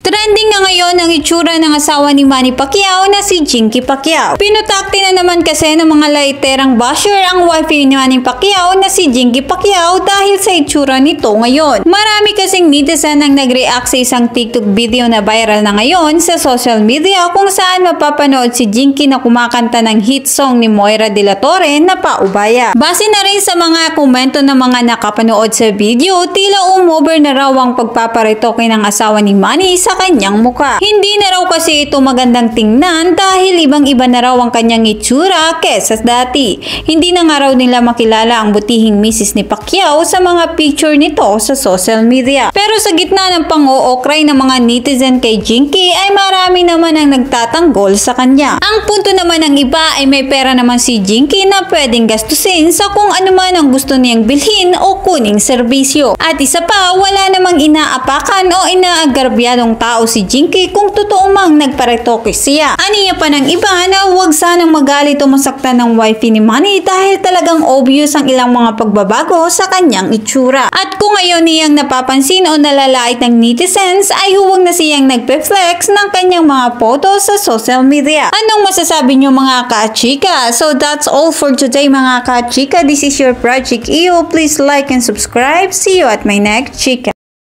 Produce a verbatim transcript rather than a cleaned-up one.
Trending na ngayon ang itsura ng asawa ni Manny Pacquiao na si Jinky Pacquiao. Pinutakti na naman kasi ng mga laiterang basher ang wife ni Manny Pacquiao na si Jinky Pacquiao dahil sa itsura nito ngayon. Marami kasing netizen ang nag-react sa isang TikTok video na viral na ngayon sa social media kung saan mapapanood si Jinky na kumakanta ng hit song ni Moira de la Torre na Paubaya. Base na rin sa mga komento ng mga nakapanood sa video, tila umover na raw ang pagpaparetoke ng asawa ni Manny sa kanyang muka. Hindi na raw kasi ito magandang tingnan dahil ibang-iba na raw ang kanyang itsura kesa dati. Hindi na nga raw nila makilala ang butihing misis ni Pacquiao sa mga picture nito sa social media. Pero sa gitna ng pang-ookray ng mga netizen kay Jinky ay marami naman ang nagtatanggol sa kanya. Ang punto naman ng iba ay may pera naman si Jinky na pwedeng gastusin sa kung ano man ang gusto niyang bilhin o kuning serbisyo. At isa pa, wala namang inaapakan o inaagarbyadong tao si Jinky kung totoo mang nagparetoke siya. Aniya pa ng iba na huwag sanang magalit o masaktan ng wifey ni Manny dahil talagang obvious ang ilang mga pagbabago sa kanyang itsura. At kung ngayon niyang napapansin o nalalait ng netizens ay huwag na siyang nagpe-flex ng kanyang mga photos sa social media. Anong masasabi niyo mga ka-chika? So that's all for today mga ka-chika. This is your Project E O. Please like and subscribe. See you at my next chika.